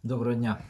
Доброго дня.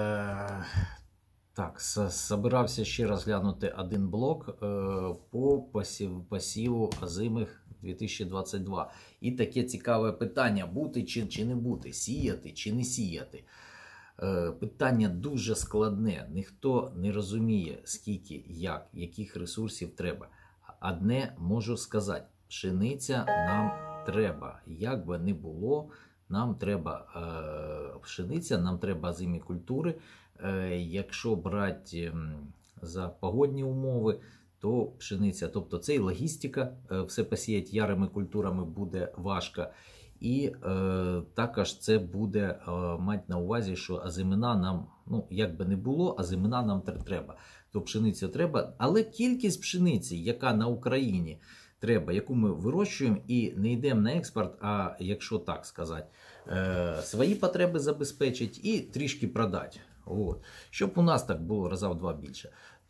Так, собирався ще розглянути один блок по посіву озимих 2022. І таке цікаве питання: бути чи не бути, сіяти чи не сіяти. Питання дуже складне. Ніхто не розуміє, скільки, яких ресурсів треба. Одне можу сказати: пшениця нам треба. Як би не було, нам треба пшениця, нам треба озимі культури. Якщо брати за погодні умови, то пшениця. Тобто це і логістика, все посіяти ярими культурами буде важко. І також це буде мати на увазі, що озимина нам, як би не було, озимина нам треба. То пшеницю треба, але кількість пшениці, яка на Україні треба, яку ми вирощуємо і не йдемо на експорт, а якщо так сказати, свої потреби забезпечити і трішки продати. От. Щоб у нас так було раза в два більше,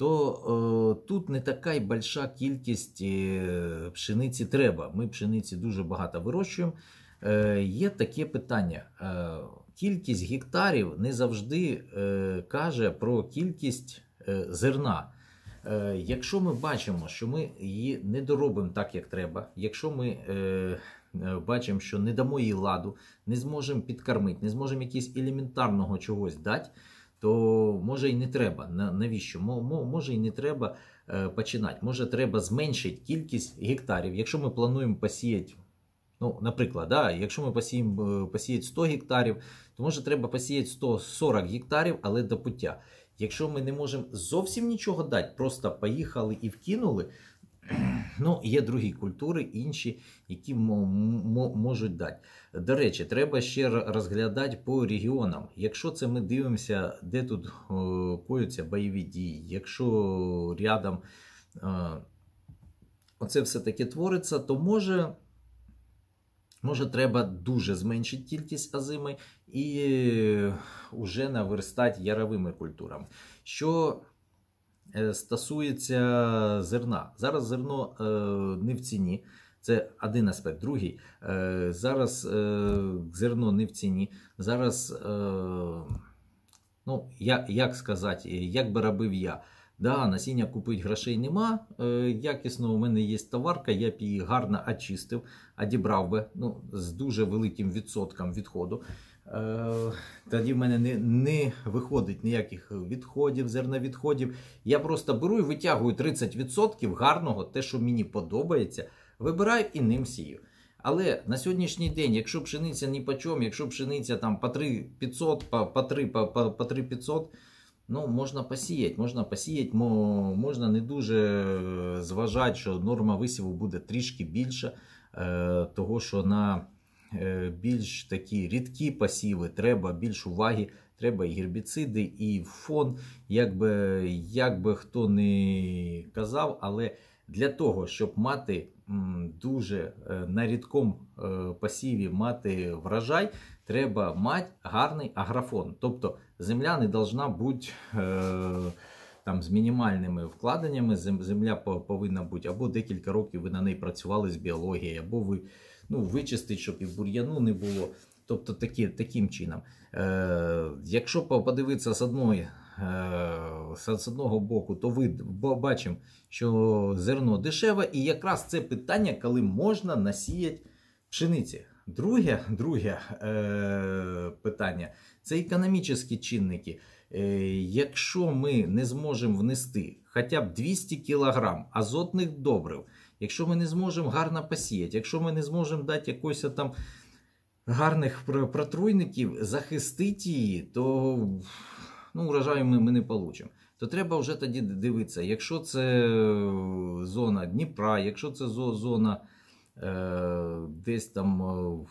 то тут не така й большая кількість пшениці треба. Ми пшениці дуже багато вирощуємо. Є таке питання. Кількість гектарів не завжди каже про кількість зерна. Якщо ми бачимо, що ми її не доробимо так, як треба, якщо ми бачимо, що не дамо їй ладу, не зможемо підкормити, не зможемо якогось елементарного чогось дати, то може і не треба. Навіщо? Може і не треба починати. Може треба зменшити кількість гектарів. Якщо ми плануємо посіяти, наприклад, якщо ми посіяти 100 гектарів, то може треба посіяти 140 гектарів, але до пуття. Якщо ми не можемо зовсім нічого дати, просто поїхали і вкинули, є другі культури, інші, які можуть дати. До речі, треба ще розглядати по регіонам. Якщо це ми дивимося, де тут коються бойові дії, якщо рядом оце все таки твориться, то може треба дуже зменшити кількість озими і вже наверстати яровими культурами. Що стосується зерна. Зараз зерно не в ціні. Це один аспект. Другий. Зараз зерно не в ціні. Зараз, як сказати, як би робив я. Насіння купити грошей нема, якісно, у мене є товарка, я б її гарно очистив, одібрав би, з дуже великим відсотком відходу. Тоді в мене не виходить ніяких відходів, зерновідходів. Я просто беру і витягую 30% гарного, те, що мені подобається, вибираю і ним сію. Але на сьогоднішній день, якщо пшениця ні по чому, якщо пшениця там по 3500, по 3500, можна посіяти, можна не дуже зважати, що норма висіву буде трішки більша, того, що на більш такі рідкі посіви треба більш уваги, треба і гербіциди, і фон, як би хто не казав, але для того, щоб мати дуже на рідкому посіві мати врожай, треба мати гарний агрофон. Тобто земля не повинна бути з мінімальними вкладеннями, земля повинна бути або декілька років ви на неї працювали з біологією, або ви вичистить, щоб і бур'яну не було. Тобто таким чином. Якщо подивитися з одного боку, то ви бачимо, що зерно дешеве, і якраз це питання, коли можна насіяти пшениці. Друге питання – це економічні чинники. Якщо ми не зможемо внести хоча б 200 кг азотних добрив, якщо ми не зможемо гарно посіяти, якщо ми не зможемо дати якось там гарних протруйників, захистити її, то урожаю ми не отримаємо. То треба вже тоді дивитися, якщо це зона Дніпра, якщо це зона десь там,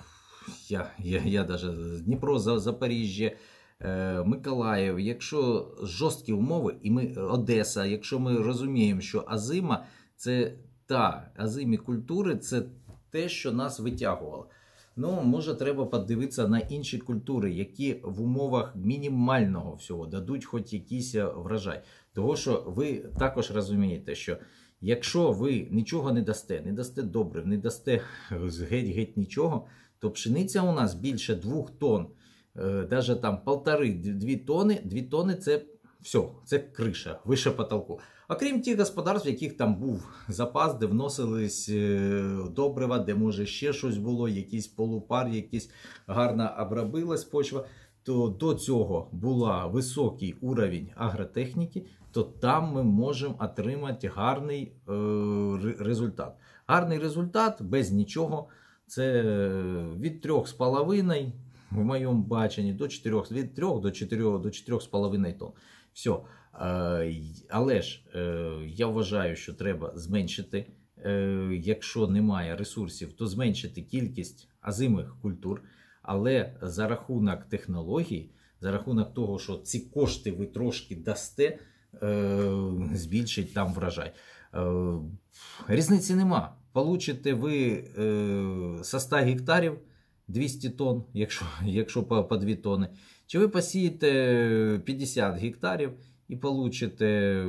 я навіть Дніпро, Запоріжжя, Миколаїв, якщо жорсткі умови, і Одеса, якщо ми розуміємо, що озима це озимі культури, це те, що нас витягувало. Може треба подивитися на інші культури, які в умовах мінімального всього дадуть хоч якийсь врожай. Того, що ви також розумієте, що якщо ви нічого не дасте добрив, не дасте геть нічого, то пшениця у нас більше 2 тонн даже там 1,5-2 тони це все, це криша, вище потолку. Окрім тих господарств, в яких там був запас, де вносились добрива, де може ще щось було, якийсь полупар, якийсь гарно обробилась почва, то до цього був високий уровень агротехніки, то там ми можемо отримати гарний результат. Гарний результат без нічого, це від 3,5, в моєму баченні, до 4, від 3 до 4,5 тонн. Все. Але ж я вважаю, що треба зменшити, якщо немає ресурсів, то зменшити кількість озимих культур, але за рахунок технологій, за рахунок того, що ці кошти ви трошки дасте, збільшить там врожай. Різниці нема. Получите ви со 100 гектарів 200 тонн, якщо по 2 тонни, чи ви посієте 50 гектарів і получите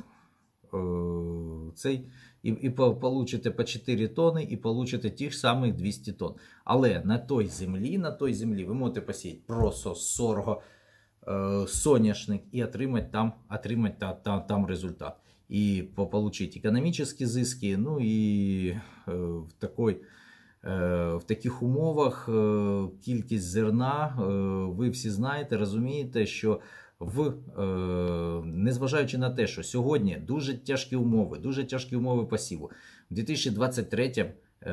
получите по 4 тонни і получите ті ж самих 200 тонн. Але на той землі ви можете посіяти просто сорго, соняшник і отримати там результат. І получить економічні зиски, ну і в таких умовах кількість зерна, ви всі знаєте, розумієте, що незважаючи на те, що сьогодні дуже тяжкі умови посіву, в 2023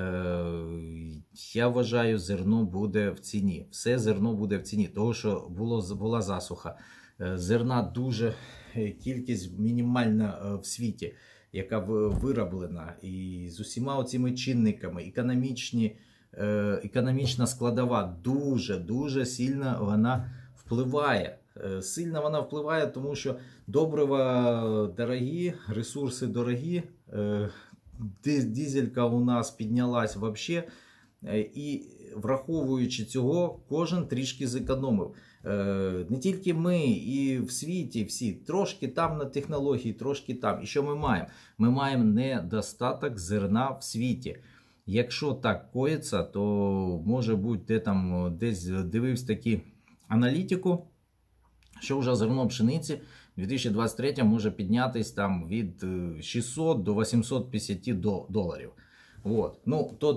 я вважаю, зерно буде в ціні. Все зерно буде в ціні, тому що була засуха. Зерна дуже кількість мінімальна в світі, яка вироблена, і з усіма оцими чинниками, економічна складова дуже сильно вона впливає. Тому що добрива дорогі, ресурси дорогі, дизелька у нас піднялась взагалі, і враховуючи цього, кожен трішки зекономив. Не тільки ми, і в світі всі, трошки там на технології, трошки там. І що ми маємо? Ми маємо недостаток зерна в світі. Якщо так коїться, то може бути десь дивився таку аналітику, що вже зерно пшениці в 2023 може піднятися там від 600 до 850 доларів. От. Ну, то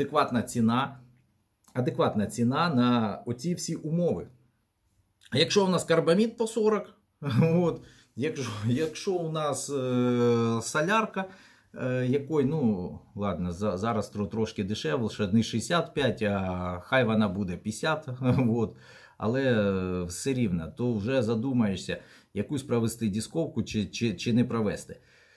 адекватна ціна на оці всі умови. А якщо у нас карбамід по 40, от, якщо у нас солярка, якої, ну, ладно, зараз трошки дешевше, не 65, а хай вона буде 50, от, але все рівно, то вже задумаєшся, якусь провести дисковку чи не провести.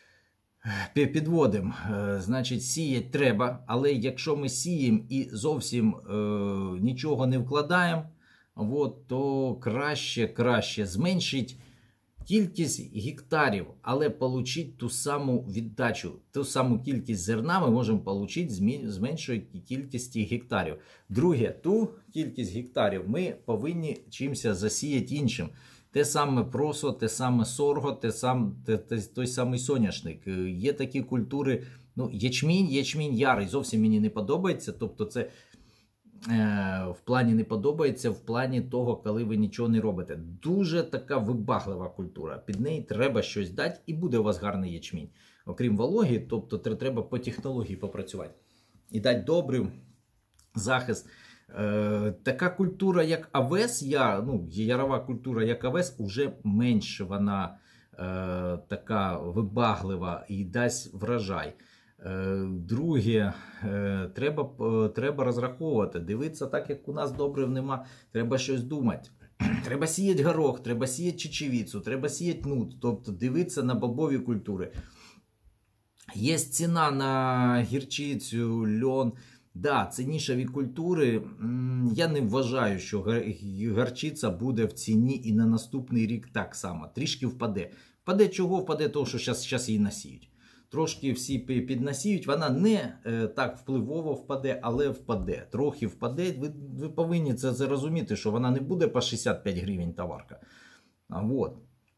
Підводимо, значить, сіяти треба, але якщо ми сіємо і зовсім нічого не вкладаємо, то краще зменшить кількість гектарів, але отримати ту саму віддачу, ту саму кількість зерна ми можемо отримати з меншої кількості гектарів. Друге, ту кількість гектарів ми повинні чимось засіяти іншим. Те саме просо, те саме сорго, той самий соняшник. Є такі культури, ну, ячмінь ярий зовсім мені не подобається, тобто це в плані не подобається, в плані того, коли ви нічого не робите. Дуже така вибаглива культура, під неї треба щось дати і буде у вас гарний ячмінь. Окрім вологи, тобто треба по технології попрацювати. І дати добрий захист. Така культура, як овес, ярова культура, як овес, вже менш вона така вибаглива і дасть врожай. Друге, треба розраховувати, дивитися так, як у нас добрив нема, треба щось думати. Треба сіяти горох, треба сіяти чечевицю, треба сіяти нут, тобто дивитися на бобові культури. Є ціна на гірчицю, льон. Да, це нішеві культури. Я не вважаю, що горчиця буде в ціні і на наступний рік так само. Трішки впаде. Впаде чого? Впаде того, що зараз її насіють. Трошки всі піднасіють, вона не так впливово впаде, але впаде. Трохи впаде. Ви повинні це розуміти, що вона не буде по 65 гривень товарка. Вот.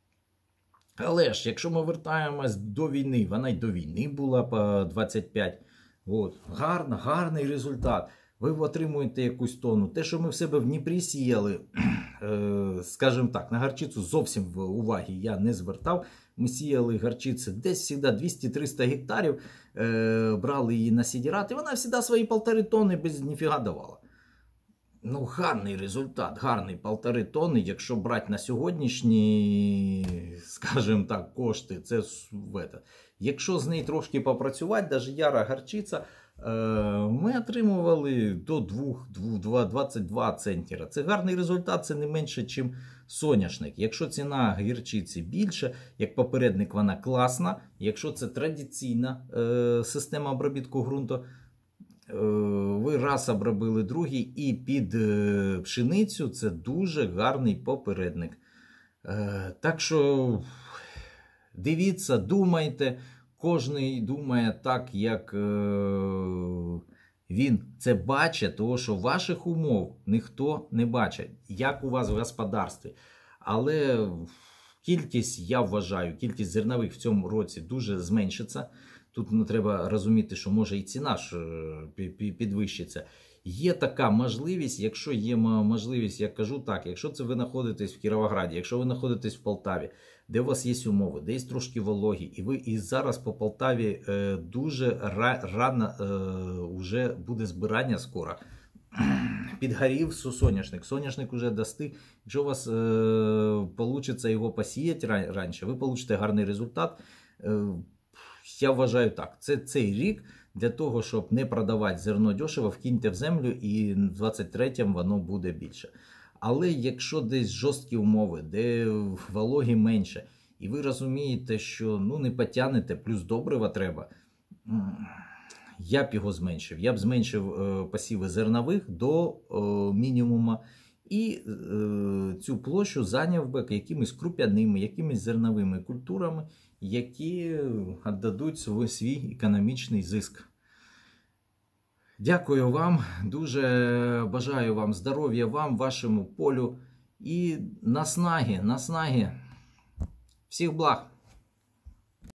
Але ж, якщо ми вертаємось до війни, вона й до війни була по 25. От. Гарний результат. ви отримуєте якусь тонну. Те, що ми в себе в Дніпрі сіяли, скажімо так, на гарчицю зовсім уваги я не звертав. Ми сіяли гарчиці десь завжди 200-300 гектарів, брали її на сідірат, і вона завжди свої 1,5 тонни без ніфіга давала. Ну, гарний результат, гарний 1,5 тонни, якщо брати на сьогоднішні, скажімо так, кошти, це якщо з нею трошки попрацювати, навіть яра гарчиця, ми отримували до 22 центнера. Це гарний результат, це не менше, ніж соняшник. Якщо ціна гірчиці більше, як попередник вона класна, якщо це традиційна система обробітку ґрунту, ви раз обробили другий, і під пшеницю це дуже гарний попередник. Так що дивіться, думайте, кожен думає так, як він це бачить, тому що ваших умов ніхто не бачить, як у вас в господарстві. Але кількість, я вважаю, кількість зернових в цьому році дуже зменшиться. Тут не треба розуміти, що може і ціна ж підвищиться. Є така можливість, якщо є можливість, я кажу так, якщо це ви знаходитесь в Кіровограді, якщо ви знаходитесь в Полтаві, де у вас є умови, де є трошки вологі, і ви і зараз по Полтаві дуже рано вже буде збирання скоро. Підгорів соняшник, соняшник вже достиг. Якщо у вас вийде його посіяти раніше, ви получите гарний результат. Я вважаю так, це цей рік для того, щоб не продавати зерно дешево, вкиньте в землю і в 23-му воно буде більше. Але якщо десь жорсткі умови, де вологі менше, і ви розумієте, що не потягнете, плюс добрива треба, я б його зменшив. Я б зменшив посіви зернових до мінімуму і цю площу зайняв би якимись круп'яними, якимись зерновими культурами, які віддадуть свій економічний зиск. Дякую вам, дуже бажаю вам здоров'я, вам, вашому полю і наснаги. Всіх благ!